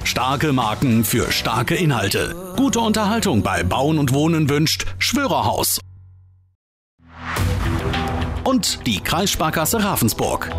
Starke Marken für starke Inhalte. Gute Unterhaltung bei Bauen und Wohnen wünscht Schwörerhaus. Und die Kreissparkasse Ravensburg.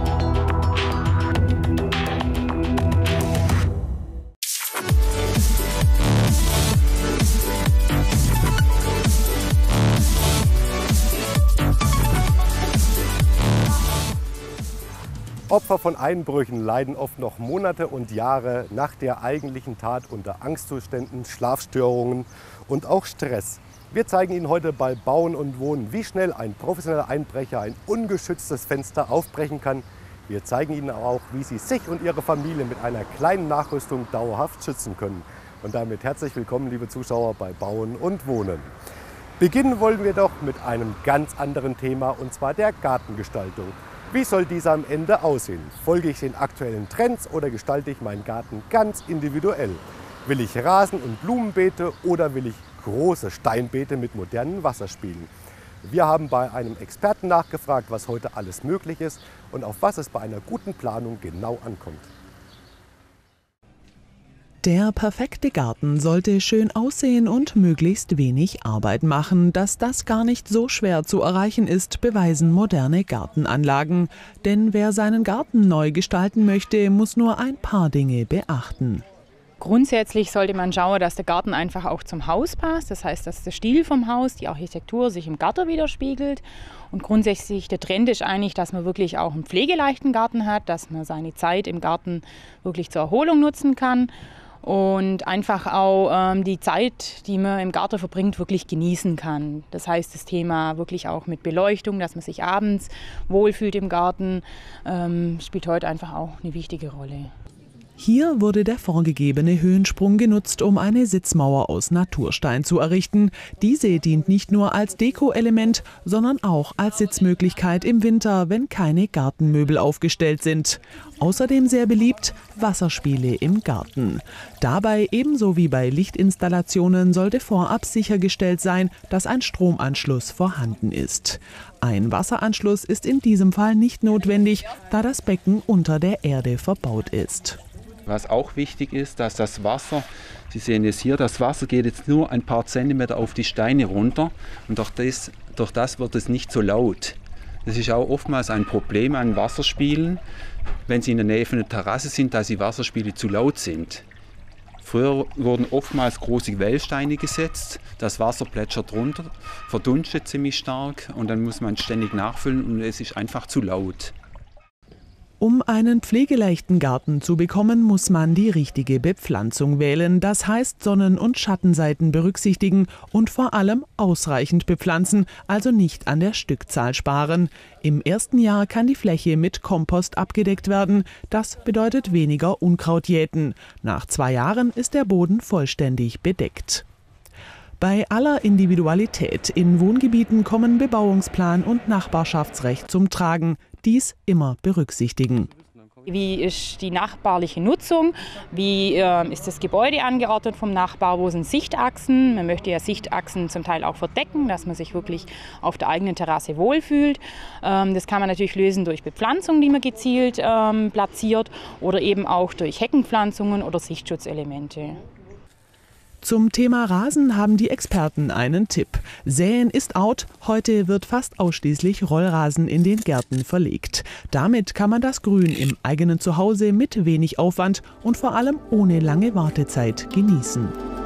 Opfer von Einbrüchen leiden oft noch Monate und Jahre nach der eigentlichen Tat unter Angstzuständen, Schlafstörungen und auch Stress. Wir zeigen Ihnen heute bei Bauen und Wohnen, wie schnell ein professioneller Einbrecher ein ungeschütztes Fenster aufbrechen kann. Wir zeigen Ihnen auch, wie Sie sich und Ihre Familie mit einer kleinen Nachrüstung dauerhaft schützen können. Und damit herzlich willkommen, liebe Zuschauer, bei Bauen und Wohnen. Beginnen wollen wir doch mit einem ganz anderen Thema, und zwar der Gartengestaltung. Wie soll dieser am Ende aussehen? Folge ich den aktuellen Trends oder gestalte ich meinen Garten ganz individuell? Will ich Rasen- und Blumenbeete oder will ich große Steinbeete mit modernen Wasserspielen? Wir haben bei einem Experten nachgefragt, was heute alles möglich ist und auf was es bei einer guten Planung genau ankommt. Der perfekte Garten sollte schön aussehen und möglichst wenig Arbeit machen. Dass das gar nicht so schwer zu erreichen ist, beweisen moderne Gartenanlagen. Denn wer seinen Garten neu gestalten möchte, muss nur ein paar Dinge beachten. Grundsätzlich sollte man schauen, dass der Garten einfach auch zum Haus passt. Das heißt, dass der Stil vom Haus, die Architektur sich im Garten widerspiegelt. Und grundsätzlich der Trend ist eigentlich, dass man wirklich auch einen pflegeleichten Garten hat, dass man seine Zeit im Garten wirklich zur Erholung nutzen kann. Und einfach auch die Zeit, die man im Garten verbringt, wirklich genießen kann. Das heißt, das Thema wirklich auch mit Beleuchtung, dass man sich abends wohlfühlt im Garten, spielt heute einfach auch eine wichtige Rolle. Hier wurde der vorgegebene Höhensprung genutzt, um eine Sitzmauer aus Naturstein zu errichten. Diese dient nicht nur als Deko-Element, sondern auch als Sitzmöglichkeit im Winter, wenn keine Gartenmöbel aufgestellt sind. Außerdem sehr beliebt Wasserspiele im Garten. Dabei, ebenso wie bei Lichtinstallationen, sollte vorab sichergestellt sein, dass ein Stromanschluss vorhanden ist. Ein Wasseranschluss ist in diesem Fall nicht notwendig, da das Becken unter der Erde verbaut ist. Was auch wichtig ist, dass das Wasser, Sie sehen es hier, das Wasser geht jetzt nur ein paar Zentimeter auf die Steine runter und durch das wird es nicht so laut. Das ist auch oftmals ein Problem an Wasserspielen, wenn Sie in der Nähe von der Terrasse sind, dass die Wasserspiele zu laut sind. Früher wurden oftmals große Quellsteine gesetzt, das Wasser plätschert runter, verdunstet ziemlich stark und dann muss man ständig nachfüllen und es ist einfach zu laut. Um einen pflegeleichten Garten zu bekommen, muss man die richtige Bepflanzung wählen. Das heißt, Sonnen- und Schattenseiten berücksichtigen und vor allem ausreichend bepflanzen, also nicht an der Stückzahl sparen. Im ersten Jahr kann die Fläche mit Kompost abgedeckt werden. Das bedeutet weniger Unkraut jäten. Nach 2 Jahren ist der Boden vollständig bedeckt. Bei aller Individualität in Wohngebieten kommen Bebauungsplan und Nachbarschaftsrecht zum Tragen. Dies immer berücksichtigen. Wie ist die nachbarliche Nutzung? Wie ist das Gebäude angeordnet vom Nachbar? Wo sind Sichtachsen? Man möchte ja Sichtachsen zum Teil auch verdecken, dass man sich wirklich auf der eigenen Terrasse wohlfühlt. Das kann man natürlich lösen durch Bepflanzung, die man gezielt platziert, oder eben auch durch Heckenpflanzungen oder Sichtschutzelemente. Zum Thema Rasen haben die Experten einen Tipp. Säen ist out. Heute wird fast ausschließlich Rollrasen in den Gärten verlegt. Damit kann man das Grün im eigenen Zuhause mit wenig Aufwand und vor allem ohne lange Wartezeit genießen.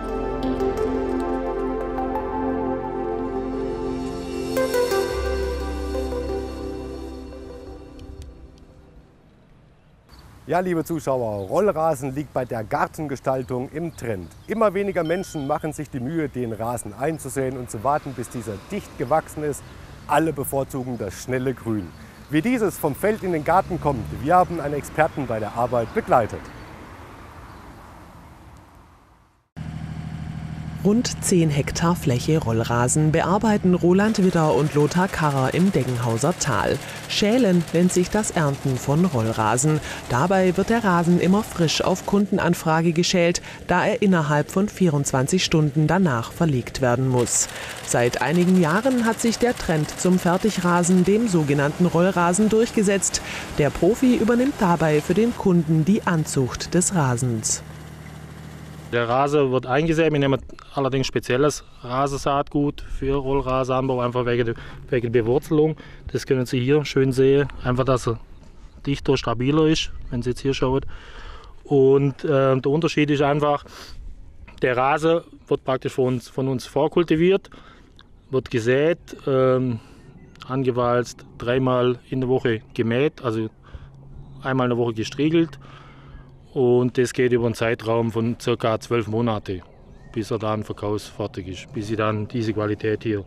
Ja, liebe Zuschauer, Rollrasen liegt bei der Gartengestaltung im Trend. Immer weniger Menschen machen sich die Mühe, den Rasen einzusäen und zu warten, bis dieser dicht gewachsen ist. Alle bevorzugen das schnelle Grün. Wie dieses vom Feld in den Garten kommt, wir haben einen Experten bei der Arbeit begleitet. Rund 10 Hektar Fläche Rollrasen bearbeiten Roland Widder und Lothar Karrer im Deggenhauser Tal. Schälen nennt sich das Ernten von Rollrasen. Dabei wird der Rasen immer frisch auf Kundenanfrage geschält, da er innerhalb von 24 Stunden danach verlegt werden muss. Seit einigen Jahren hat sich der Trend zum Fertigrasen, dem sogenannten Rollrasen, durchgesetzt. Der Profi übernimmt dabei für den Kunden die Anzucht des Rasens. Der Rasen wird eingesät. Wir nehmen allerdings spezielles Rasensaatgut für Rollrasenanbau, einfach wegen der Bewurzelung. Das können Sie hier schön sehen, einfach dass er dichter, stabiler ist, wenn Sie jetzt hier schauen. Und der Unterschied ist einfach, der Rasen wird praktisch von uns vorkultiviert, wird gesät, angewalzt, 3-mal in der Woche gemäht, also einmal in der Woche gestriegelt. Und das geht über einen Zeitraum von ca. 12 Monate, bis er dann verkaufsfertig ist, bis Sie dann diese Qualität hier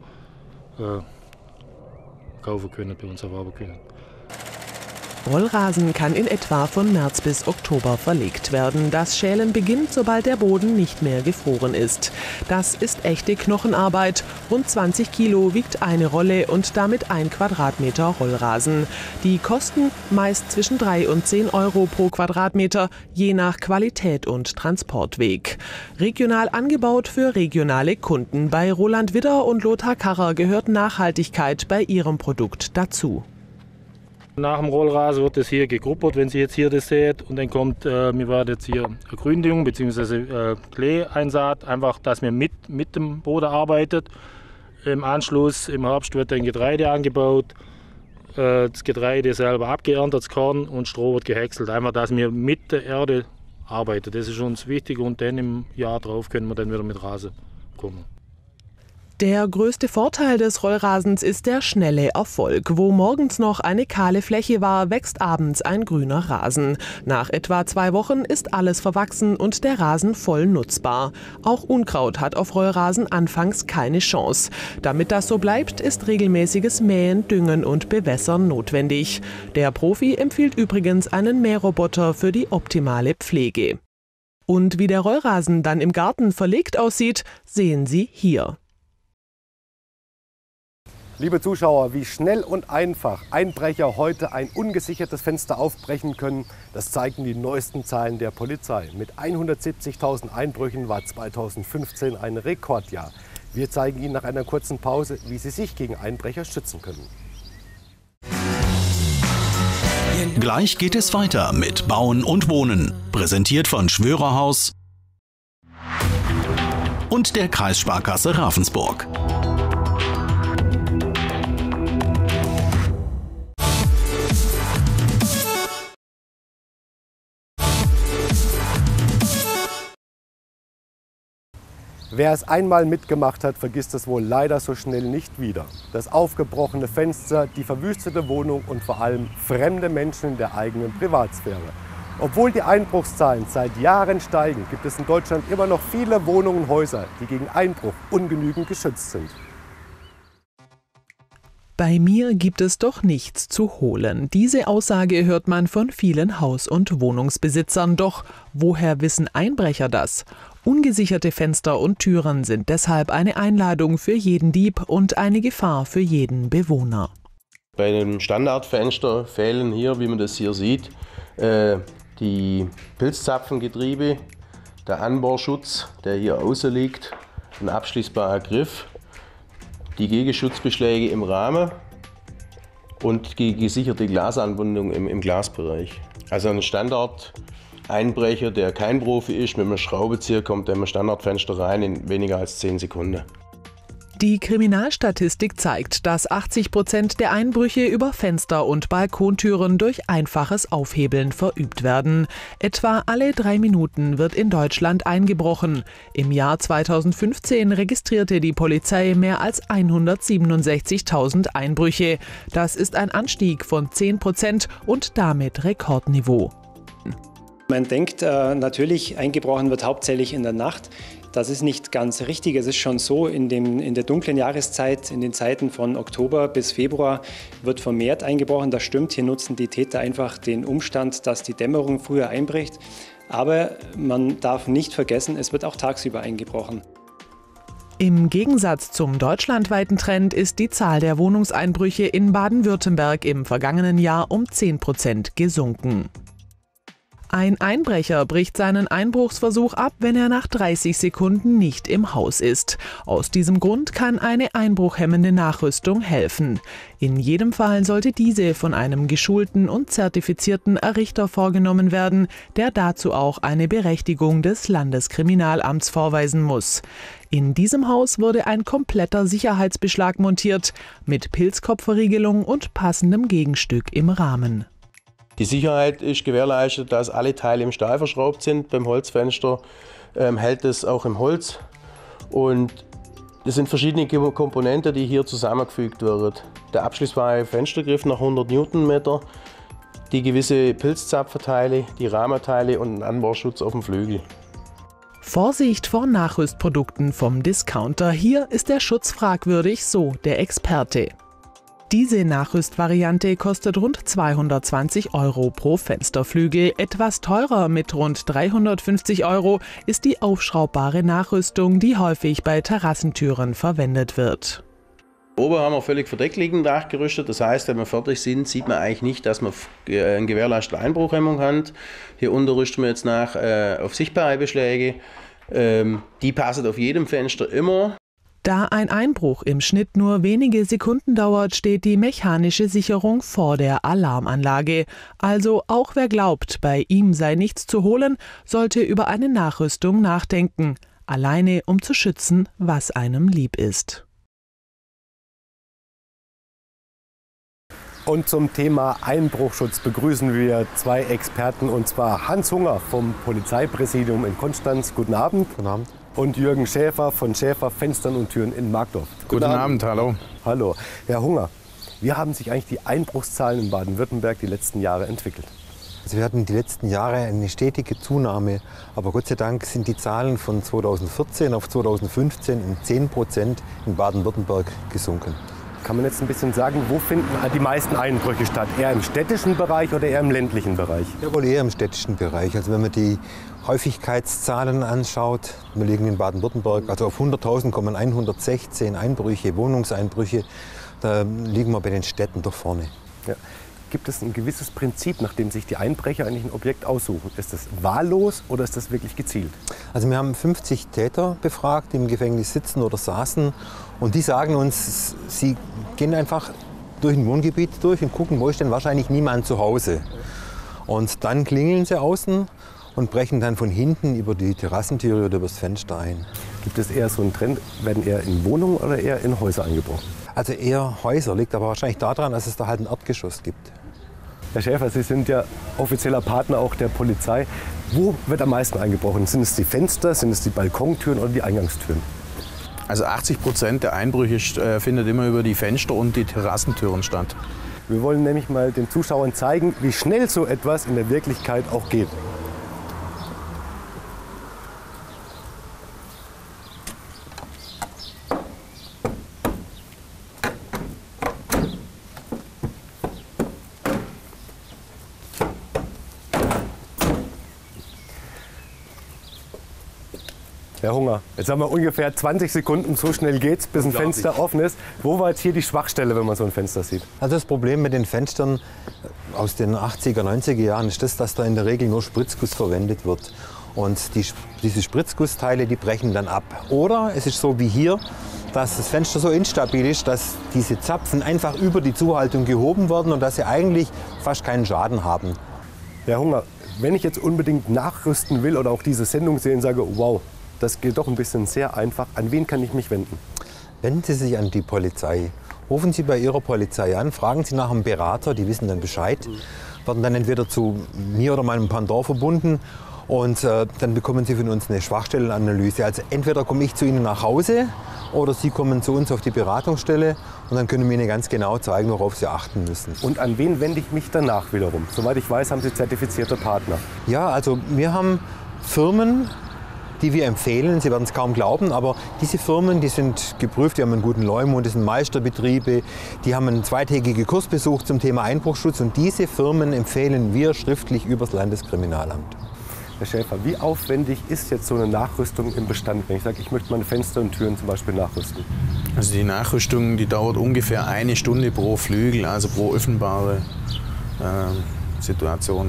kaufen können, bei uns erwerben können. Rollrasen kann in etwa von März bis Oktober verlegt werden. Das Schälen beginnt, sobald der Boden nicht mehr gefroren ist. Das ist echte Knochenarbeit. Rund 20 Kilo wiegt eine Rolle und damit 1 Quadratmeter Rollrasen. Die kosten meist zwischen 3 und 10 Euro pro Quadratmeter, je nach Qualität und Transportweg. Regional angebaut für regionale Kunden. Bei Roland Widder und Lothar Karrer gehört Nachhaltigkeit bei ihrem Produkt dazu. Nach dem Rollrasen wird das hier gegruppert, wenn Sie jetzt hier das seht. Und dann kommt, wir werden jetzt hier eine Gründüngung bzw. Klee-Einsaat, einfach, dass wir mit dem Boden arbeitet. Im Anschluss im Herbst wird dann Getreide angebaut, das Getreide selber abgeerntet, das Korn und Stroh wird gehäckselt. Einfach, dass wir mit der Erde arbeiten. Das ist uns wichtig und dann im Jahr drauf können wir dann wieder mit Rasen kommen. Der größte Vorteil des Rollrasens ist der schnelle Erfolg. Wo morgens noch eine kahle Fläche war, wächst abends ein grüner Rasen. Nach etwa 2 Wochen ist alles verwachsen und der Rasen voll nutzbar. Auch Unkraut hat auf Rollrasen anfangs keine Chance. Damit das so bleibt, ist regelmäßiges Mähen, Düngen und Bewässern notwendig. Der Profi empfiehlt übrigens einen Mähroboter für die optimale Pflege. Und wie der Rollrasen dann im Garten verlegt aussieht, sehen Sie hier. Liebe Zuschauer, wie schnell und einfach Einbrecher heute ein ungesichertes Fenster aufbrechen können, das zeigen die neuesten Zahlen der Polizei. Mit 170.000 Einbrüchen war 2015 ein Rekordjahr. Wir zeigen Ihnen nach einer kurzen Pause, wie Sie sich gegen Einbrecher schützen können. Gleich geht es weiter mit Bauen und Wohnen. Präsentiert von Schwörerhaus und der Kreissparkasse Ravensburg. Wer es einmal mitgemacht hat, vergisst es wohl leider so schnell nicht wieder. Das aufgebrochene Fenster, die verwüstete Wohnung und vor allem fremde Menschen in der eigenen Privatsphäre. Obwohl die Einbruchszahlen seit Jahren steigen, gibt es in Deutschland immer noch viele Wohnungen und Häuser, die gegen Einbruch ungenügend geschützt sind. Bei mir gibt es doch nichts zu holen. Diese Aussage hört man von vielen Haus- und Wohnungsbesitzern. Doch woher wissen Einbrecher das? Ungesicherte Fenster und Türen sind deshalb eine Einladung für jeden Dieb und eine Gefahr für jeden Bewohner. Bei einem Standardfenster fehlen hier, wie man das hier sieht, die Pilzzapfengetriebe, der Anbohrschutz, der hier außen liegt, ein abschließbarer Griff, die Gegenschutzbeschläge im Rahmen und die gesicherte Glasanbindung im Glasbereich. Also ein Standard-Einbrecher, der kein Profi ist, mit einem Schraubenzieher kommt in ein Standardfenster rein in weniger als 10 Sekunden. Die Kriminalstatistik zeigt, dass 80% der Einbrüche über Fenster und Balkontüren durch einfaches Aufhebeln verübt werden. Etwa alle 3 Minuten wird in Deutschland eingebrochen. Im Jahr 2015 registrierte die Polizei mehr als 167.000 Einbrüche. Das ist ein Anstieg von 10% und damit Rekordniveau. Man denkt natürlich, eingebrochen wird hauptsächlich in der Nacht. Das ist nicht ganz richtig. Es ist schon so, in der dunklen Jahreszeit, in den Zeiten von Oktober bis Februar, wird vermehrt eingebrochen. Das stimmt, hier nutzen die Täter einfach den Umstand, dass die Dämmerung früher einbricht. Aber man darf nicht vergessen, es wird auch tagsüber eingebrochen. Im Gegensatz zum deutschlandweiten Trend ist die Zahl der Wohnungseinbrüche in Baden-Württemberg im vergangenen Jahr um 10% gesunken. Ein Einbrecher bricht seinen Einbruchsversuch ab, wenn er nach 30 Sekunden nicht im Haus ist. Aus diesem Grund kann eine einbruchhemmende Nachrüstung helfen. In jedem Fall sollte diese von einem geschulten und zertifizierten Errichter vorgenommen werden, der dazu auch eine Berechtigung des Landeskriminalamts vorweisen muss. In diesem Haus wurde ein kompletter Sicherheitsbeschlag montiert, mit Pilzkopfverriegelung und passendem Gegenstück im Rahmen. Die Sicherheit ist gewährleistet, dass alle Teile im Stahl verschraubt sind. Beim Holzfenster hält es auch im Holz. Und es sind verschiedene Komponenten, die hier zusammengefügt werden. Der abschließbare Fenstergriff nach 100 Newtonmeter, die gewisse Pilzzapfenteile, die Rahmenteile und ein Anbauschutz auf dem Flügel. Vorsicht vor Nachrüstprodukten vom Discounter. Hier ist der Schutz fragwürdig, so der Experte. Diese Nachrüstvariante kostet rund 220 € pro Fensterflügel. Etwas teurer mit rund 350 € ist die aufschraubbare Nachrüstung, die häufig bei Terrassentüren verwendet wird. Oben haben wir völlig verdeckliegend nachgerüstet. Das heißt, wenn wir fertig sind, sieht man eigentlich nicht, dass wir eine gewährleistete Einbruchhemmung haben. Hier unten rüsten wir jetzt nach auf sichtbare Beschläge. Die passen auf jedem Fenster immer. Da ein Einbruch im Schnitt nur wenige Sekunden dauert, steht die mechanische Sicherung vor der Alarmanlage. Also auch wer glaubt, bei ihm sei nichts zu holen, sollte über eine Nachrüstung nachdenken. Alleine um zu schützen, was einem lieb ist. Und zum Thema Einbruchschutz begrüßen wir zwei Experten, und zwar Hans Hunger vom Polizeipräsidium in Konstanz. Guten Abend. Guten Abend. Und Jürgen Schäfer von Schäfer Fenstern und Türen in Markdorf. Guten Abend, hallo. Hallo. Herr Hunger, wie haben sich eigentlich die Einbruchszahlen in Baden-Württemberg die letzten Jahre entwickelt? Also wir hatten die letzten Jahre eine stetige Zunahme, aber Gott sei Dank sind die Zahlen von 2014 auf 2015 um 10% in Baden-Württemberg gesunken. Kann man jetzt ein bisschen sagen, wo finden die meisten Einbrüche statt? Eher im städtischen Bereich oder eher im ländlichen Bereich? Ja, wohl eher im städtischen Bereich. Also wenn man die Häufigkeitszahlen anschaut, wir liegen in Baden-Württemberg, also auf 100.000 kommen 116 Einbrüche, Wohnungseinbrüche, da liegen wir bei den Städten doch vorne. Ja. Gibt es ein gewisses Prinzip, nach dem sich die Einbrecher eigentlich ein Objekt aussuchen? Ist das wahllos oder ist das wirklich gezielt? Also wir haben 50 Täter befragt, die im Gefängnis sitzen oder saßen. Und die sagen uns, sie gehen einfach durch ein Wohngebiet durch und gucken, wo ist denn wahrscheinlich niemand zu Hause. Und dann klingeln sie außen und brechen dann von hinten über die Terrassentüre oder übers Fenster ein. Gibt es eher so einen Trend, werden eher in Wohnungen oder eher in Häuser eingebrochen? Also eher Häuser, liegt aber wahrscheinlich daran, dass es da halt ein Erdgeschoss gibt. Herr Schäfer, Sie sind ja offizieller Partner auch der Polizei. Wo wird am meisten eingebrochen? Sind es die Fenster, sind es die Balkontüren oder die Eingangstüren? Also 80% der Einbrüche findet immer über die Fenster und die Terrassentüren statt. Wir wollen nämlich mal den Zuschauern zeigen, wie schnell so etwas in der Wirklichkeit auch geht. Herr Hunger, jetzt haben wir ungefähr 20 Sekunden, so schnell geht's, bis ein Fenster offen ist. Wo war jetzt hier die Schwachstelle, wenn man so ein Fenster sieht? Also das Problem mit den Fenstern aus den 80er, 90er Jahren ist das, dass da in der Regel nur Spritzguss verwendet wird. Und diese Spritzgussteile, die brechen dann ab. Oder es ist so wie hier, dass das Fenster so instabil ist, dass diese Zapfen einfach über die Zuhaltung gehoben werden und dass sie eigentlich fast keinen Schaden haben. Herr Hunger, wenn ich jetzt unbedingt nachrüsten will oder auch diese Sendung sehen, sage, wow, das geht doch ein bisschen sehr einfach. An wen kann ich mich wenden? Wenden Sie sich an die Polizei. Rufen Sie bei Ihrer Polizei an, fragen Sie nach einem Berater, die wissen dann Bescheid. Werden dann entweder zu mir oder meinem Pendant verbunden und dann bekommen Sie von uns eine Schwachstellenanalyse. Also entweder komme ich zu Ihnen nach Hause oder Sie kommen zu uns auf die Beratungsstelle und dann können wir Ihnen ganz genau zeigen, worauf Sie achten müssen. Und an wen wende ich mich danach wiederum? Soweit ich weiß, haben Sie zertifizierte Partner. Ja, also wir haben Firmen, die wir empfehlen. Sie werden es kaum glauben, aber diese Firmen, die sind geprüft, die haben einen guten Leumund, das sind Meisterbetriebe, die haben einen zweitägigen Kurs besucht zum Thema Einbruchschutz und diese Firmen empfehlen wir schriftlich übers Landeskriminalamt. Herr Schäfer, wie aufwendig ist jetzt so eine Nachrüstung im Bestand, wenn ich sage, ich möchte meine Fenster und Türen zum Beispiel nachrüsten? Also die Nachrüstung, die dauert ungefähr 1 Stunde pro Flügel, also pro öffnbare Situation, ja.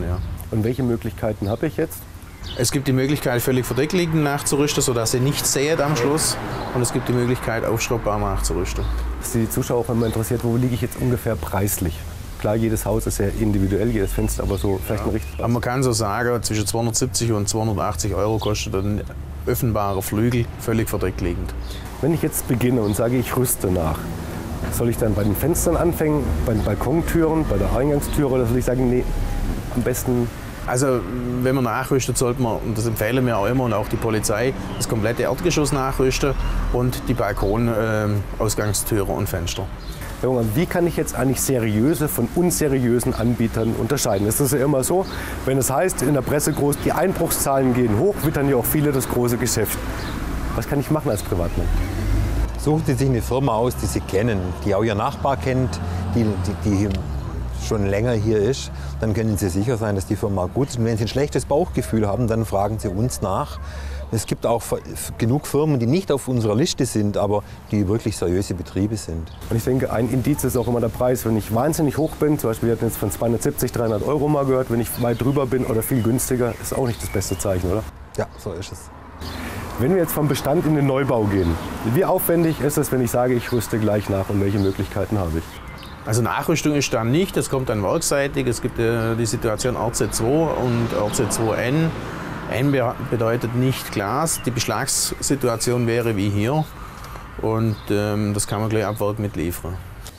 Und welche Möglichkeiten habe ich jetzt? Es gibt die Möglichkeit, völlig verdeckt liegend nachzurüsten, sodass ihr nichts seht am Schluss. Und es gibt die Möglichkeit, aufschraubbar nachzurüsten. Das ist die Zuschauer auch immer interessiert, wo liege ich jetzt ungefähr preislich? Klar, jedes Haus ist ja individuell, jedes Fenster, aber so vielleicht ein richtig. Aber man kann so sagen, zwischen 270 und 280 € kostet ein öffentbarer Flügel, völlig verdeckt liegend. Wenn ich jetzt beginne und sage, ich rüste nach, soll ich dann bei den Fenstern anfangen, bei den Balkontüren, bei der Eingangstüre, oder soll ich sagen, nee, am besten... Also wenn man nachrüstet, sollte man, und das empfehlen wir auch immer und auch die Polizei, das komplette Erdgeschoss nachrüsten und die Balkon-Ausgangstüre und Fenster. Wie kann ich jetzt eigentlich seriöse von unseriösen Anbietern unterscheiden? Es ist ja immer so, wenn es heißt in der Presse groß, die Einbruchszahlen gehen hoch, wittern ja auch viele das große Geschäft. Was kann ich machen als Privatmann? Suchen Sie sich eine Firma aus, die Sie kennen, die auch Ihr Nachbar kennt, die schon länger hier ist. Dann können Sie sicher sein, dass die Firma gut ist. Und wenn Sie ein schlechtes Bauchgefühl haben, dann fragen Sie uns nach. Es gibt auch genug Firmen, die nicht auf unserer Liste sind, aber die wirklich seriöse Betriebe sind. Und ich denke, ein Indiz ist auch immer der Preis. Wenn ich wahnsinnig hoch bin, zum Beispiel wir hatten jetzt von 270, 300 € mal gehört, wenn ich weit drüber bin oder viel günstiger, ist auch nicht das beste Zeichen, oder? Ja, so ist es. Wenn wir jetzt vom Bestand in den Neubau gehen, wie aufwendig ist es, wenn ich sage, ich rüste gleich nach und welche Möglichkeiten habe ich? Also Nachrüstung ist dann nicht, das kommt dann werkseitig. Es gibt die Situation RC2 und RC2N. N bedeutet nicht Glas. Die Beschlagssituation wäre wie hier und das kann man gleich ab Werk mitliefern.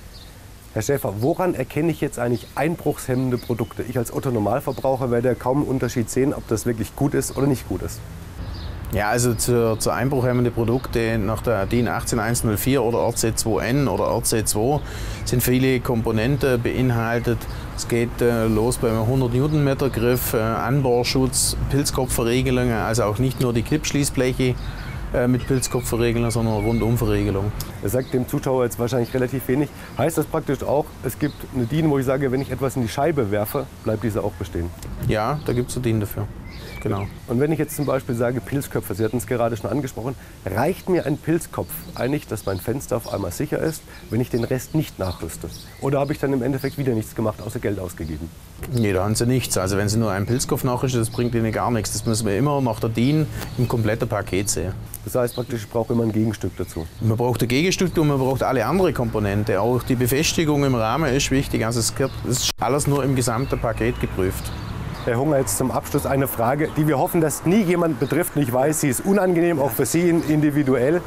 Herr Schäfer, woran erkenne ich jetzt eigentlich einbruchshemmende Produkte? Ich als Otto-Normalverbraucher werde kaum einen Unterschied sehen, ob das wirklich gut ist oder nicht gut ist. Ja, also zur einbruchhemmende Produkte nach der DIN 18104 oder RC2N oder RC2 sind viele Komponenten beinhaltet. Es geht los beim 100 Newtonmeter Griff, Anbohrschutz, Pilzkopfverriegelungen, also auch nicht nur die Kippschließbleche mit Pilzkopfverriegelung, sondern Rundumverriegelung. Das sagt dem Zuschauer jetzt wahrscheinlich relativ wenig. Heißt das praktisch auch, es gibt eine DIN, wo ich sage, wenn ich etwas in die Scheibe werfe, bleibt diese auch bestehen? Ja, da gibt es eine DIN dafür. Genau. Und wenn ich jetzt zum Beispiel sage Pilzköpfe, Sie hatten es gerade schon angesprochen, reicht mir ein Pilzkopf eigentlich, dass mein Fenster auf einmal sicher ist, wenn ich den Rest nicht nachrüste? Oder habe ich dann im Endeffekt wieder nichts gemacht, außer Geld ausgegeben? Nee, da haben Sie nichts. Also wenn Sie nur einen Pilzkopf nachrüsten, das bringt Ihnen gar nichts. Das müssen wir immer nach der DIN im kompletten Paket sehen. Das heißt praktisch, ich brauche immer ein Gegenstück dazu? Man braucht ein Gegenstück und man braucht alle anderen Komponenten. Auch die Befestigung im Rahmen ist wichtig. Also es ist alles nur im gesamten Paket geprüft. Herr Hunger, jetzt zum Abschluss eine Frage, die wir hoffen, dass nie jemand betrifft. Und ich weiß, sie ist unangenehm, auch für Sie individuell.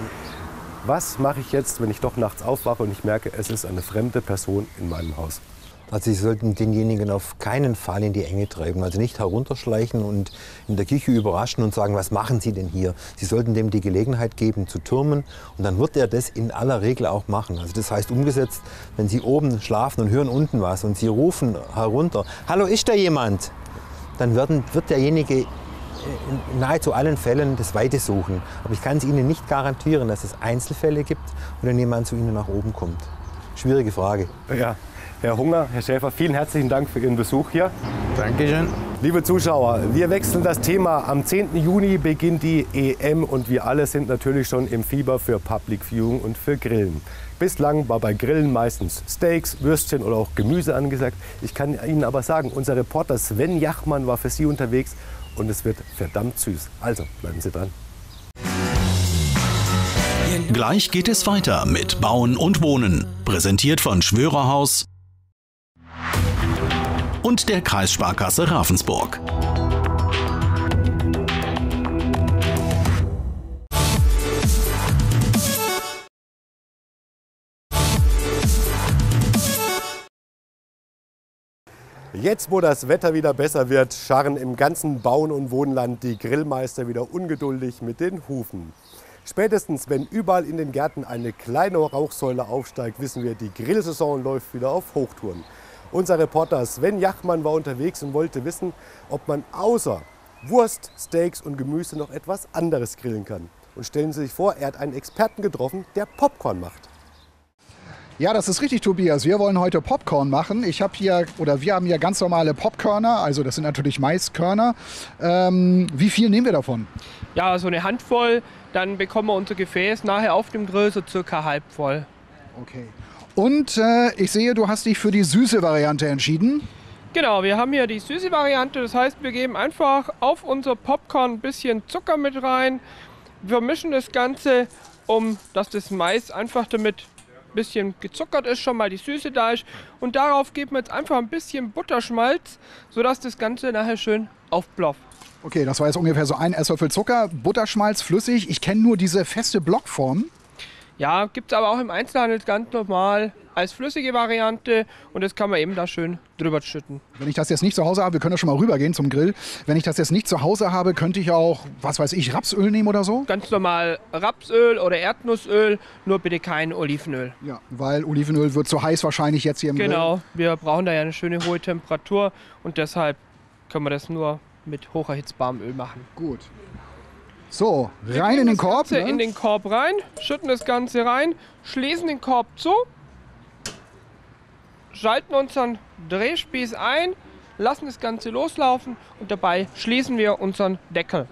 Was mache ich jetzt, wenn ich doch nachts aufwache und ich merke, es ist eine fremde Person in meinem Haus? Also Sie sollten denjenigen auf keinen Fall in die Enge treiben. Also nicht herunterschleichen und in der Küche überraschen und sagen, was machen Sie denn hier? Sie sollten dem die Gelegenheit geben zu türmen und dann wird er das in aller Regel auch machen. Also das heißt umgesetzt, wenn Sie oben schlafen und hören unten was und Sie rufen herunter, hallo, ist da jemand? Dann wird derjenige in nahezu allen Fällen das Weite suchen. Aber ich kann es Ihnen nicht garantieren, dass es Einzelfälle gibt, wo dann jemand zu Ihnen nach oben kommt. Schwierige Frage. Ja. Herr Hunger, Herr Schäfer, vielen herzlichen Dank für Ihren Besuch hier. Dankeschön. Liebe Zuschauer, wir wechseln das Thema. Am 10. Juni beginnt die EM und wir alle sind natürlich schon im Fieber für Public Viewing und für Grillen. Bislang war bei Grillen meistens Steaks, Würstchen oder auch Gemüse angesagt. Ich kann Ihnen aber sagen, unser Reporter Sven Jachmann war für Sie unterwegs und es wird verdammt süß. Also bleiben Sie dran. Gleich geht es weiter mit Bauen und Wohnen. Präsentiert von Schwörerhaus und der Kreissparkasse Ravensburg. Jetzt, wo das Wetter wieder besser wird, scharren im ganzen Bauen- und Wohnland die Grillmeister wieder ungeduldig mit den Hufen. Spätestens, wenn überall in den Gärten eine kleine Rauchsäule aufsteigt, wissen wir, die Grillsaison läuft wieder auf Hochtouren. Unser Reporter Sven Jachmann war unterwegs und wollte wissen, ob man außer Wurst, Steaks und Gemüse noch etwas anderes grillen kann. Und stellen Sie sich vor, er hat einen Experten getroffen, der Popcorn macht. Ja, das ist richtig, Tobias. Wir wollen heute Popcorn machen. Wir haben hier ganz normale Popkörner, also das sind natürlich Maiskörner. Wie viel nehmen wir davon? Ja, so eine Handvoll, dann bekommen wir unser Gefäß nachher auf dem Grill so circa halb voll. Okay. Und ich sehe, du hast dich für die süße Variante entschieden. Genau, wir haben hier die süße Variante. Das heißt, wir geben einfach auf unser Popcorn ein bisschen Zucker mit rein. Wir mischen das Ganze, dass das Mais einfach damit ein bisschen gezuckert ist, schon mal die Süße da ist. Und darauf geben wir jetzt einfach ein bisschen Butterschmalz, sodass das Ganze nachher schön aufploppt. Okay, das war jetzt ungefähr so ein Esslöffel Zucker, Butterschmalz, flüssig. Ich kenne nur diese feste Blockform. Ja, gibt es aber auch im Einzelhandel ganz normal als flüssige Variante und das kann man eben da schön drüber schütten. Wenn ich das jetzt nicht zu Hause habe, wir können ja schon mal rübergehen zum Grill. Wenn ich das jetzt nicht zu Hause habe, könnte ich auch, was weiß ich, Rapsöl nehmen oder so? Ganz normal Rapsöl oder Erdnussöl, nur bitte kein Olivenöl. Ja, weil Olivenöl wird zu heiß wahrscheinlich jetzt hier im Grill. Genau, wir brauchen da ja eine schöne hohe Temperatur und deshalb können wir das nur mit hocherhitzbarem Öl machen. Gut. So, rein in den Korb. Ne? In den Korb rein, schütten das Ganze rein, schließen den Korb zu, schalten unseren Drehspieß ein, lassen das Ganze loslaufen und dabei schließen wir unseren Deckel.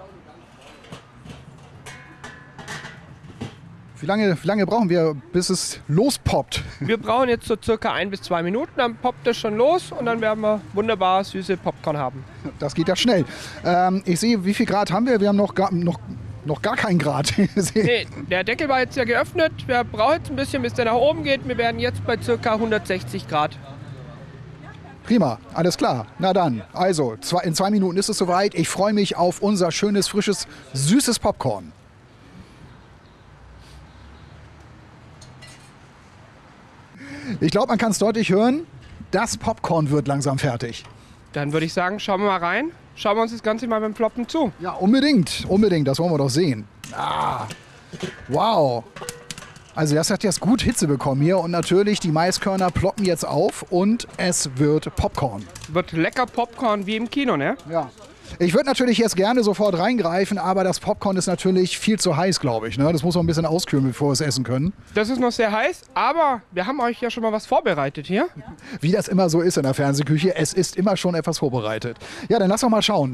Wie lange brauchen wir, bis es lospoppt? Wir brauchen jetzt so circa 1 bis 2 Minuten, dann poppt es schon los und dann werden wir wunderbar süße Popcorn haben. Das geht ja schnell. Ich sehe, wie viel Grad haben wir? Wir haben noch gar keinen Grad. Nee, der Deckel war jetzt ja geöffnet. Wir brauchen jetzt ein bisschen, bis der nach oben geht. Wir werden jetzt bei circa 160 Grad. Prima, alles klar. Na dann, also in 2 Minuten ist es soweit. Ich freue mich auf unser schönes, frisches, süßes Popcorn. Ich glaube, man kann es deutlich hören. Das Popcorn wird langsam fertig. Dann würde ich sagen, schauen wir mal rein. Schauen wir uns das Ganze mal beim Ploppen zu. Ja, unbedingt. Unbedingt. Das wollen wir doch sehen. Ah, wow. Also das hat jetzt gut Hitze bekommen hier. Und natürlich, die Maiskörner ploppen jetzt auf und es wird Popcorn. Wird lecker Popcorn wie im Kino, ne? Ja. Ich würde natürlich jetzt gerne sofort reingreifen, aber das Popcorn ist natürlich viel zu heiß, glaube ich. Ne? Das muss man ein bisschen auskühlen, bevor wir es essen können. Das ist noch sehr heiß, aber wir haben euch ja schon mal was vorbereitet hier. Wie das immer so ist in der Fernsehküche, es ist immer schon etwas vorbereitet. Ja, dann lass doch mal schauen.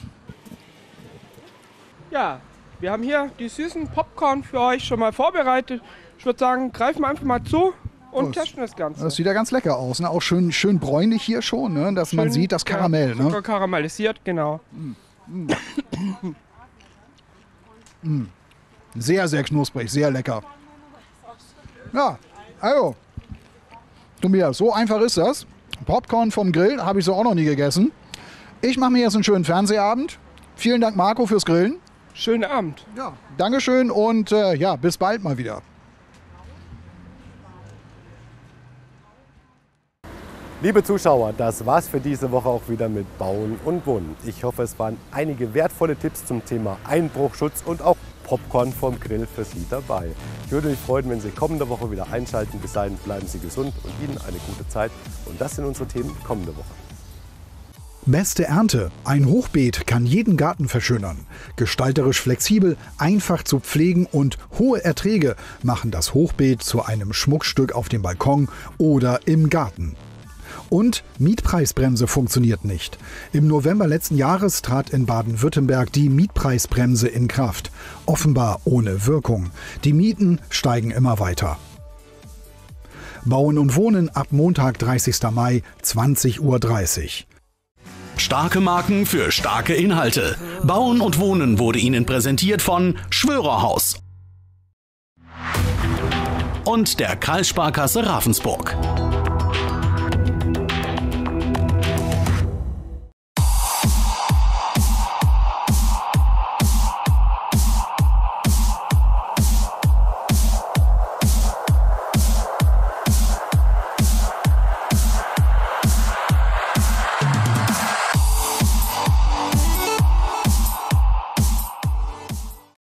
Ja, wir haben hier die süßen Popcorn für euch schon mal vorbereitet. Ich würde sagen, greifen wir einfach mal zu und testen das Ganze. Das sieht ja ganz lecker aus. Ne? Auch schön bräunlich hier schon, ne? Dass man sieht, das Karamell. Ja, Zucker karamellisiert, genau. Sehr, sehr knusprig, sehr lecker. Ja, also, Tobias, so einfach ist das. Popcorn vom Grill habe ich so auch noch nie gegessen. Ich mache mir jetzt einen schönen Fernsehabend. Vielen Dank, Marco, fürs Grillen. Schönen Abend. Ja, Dankeschön und ja, bis bald mal wieder. Liebe Zuschauer, das war's für diese Woche auch wieder mit Bauen und Wohnen. Ich hoffe, es waren einige wertvolle Tipps zum Thema Einbruchschutz und auch Popcorn vom Grill für Sie dabei. Ich würde mich freuen, wenn Sie kommende Woche wieder einschalten. Bis dahin bleiben Sie gesund und Ihnen eine gute Zeit. Und das sind unsere Themen kommende Woche. Beste Ernte. Ein Hochbeet kann jeden Garten verschönern. Gestalterisch flexibel, einfach zu pflegen und hohe Erträge machen das Hochbeet zu einem Schmuckstück auf dem Balkon oder im Garten. Und Mietpreisbremse funktioniert nicht. Im November letzten Jahres trat in Baden-Württemberg die Mietpreisbremse in Kraft. Offenbar ohne Wirkung. Die Mieten steigen immer weiter. Bauen und Wohnen ab Montag, 30. Mai, 20:30 Uhr. Starke Marken für starke Inhalte. Bauen und Wohnen wurde Ihnen präsentiert von Schwörerhaus und der Kreissparkasse Ravensburg.